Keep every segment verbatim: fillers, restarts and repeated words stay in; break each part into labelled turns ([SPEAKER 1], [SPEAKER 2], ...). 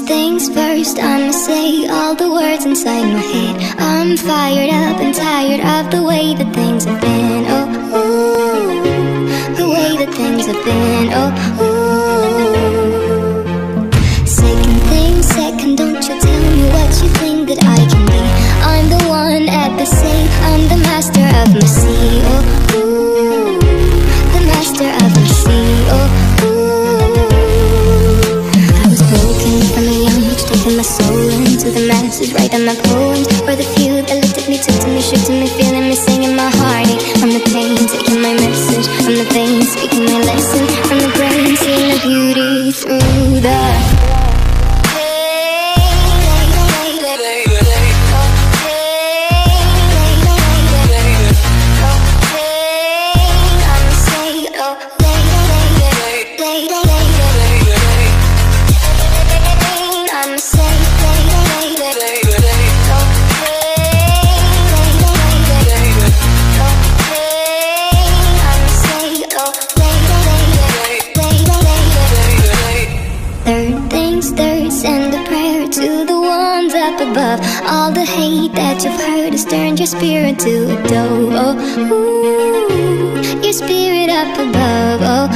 [SPEAKER 1] First things first, I'ma say all the words inside my head. I'm fired up and tired of the way that things have been. Oh, ooh, the way that things have been. Oh, ooh. Second thing second, don't you tell me what you think that I can be. I'm the one at the safe, I'm the master of my sea. Oh, ooh, the master of my sea. Oh, taking my soul into the masses, writing my poems for the few that looked at me, took to me, shook to me, feeling me, singing my heartache from the pain, taking my message from the veins, speaking my lesson from the brain, seeing the beauty through the above. All the hate that you've heard has turned your spirit to a dove. Oh, ooh, your spirit up above. Oh,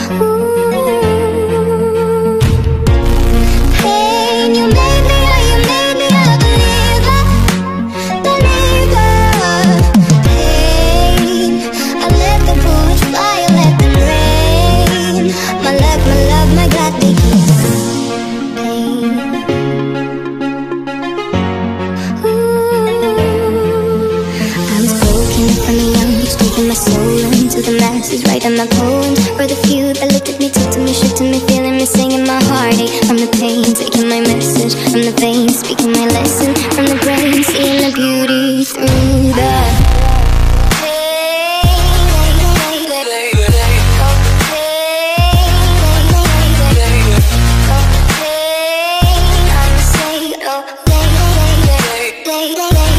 [SPEAKER 1] ooh. Pain, you made me, oh, you made me a believer, believer. Pain, I let the bullets fly, I let them rain. My love, my love, my God, they keep pain. My soul into the masses, writing my poems for the few that looked at me, took to me, shook to me, feeling me, singing my heartache from the pain, taking my message from the veins, speaking my lesson from the brain, seeing the beauty through the day, day, day.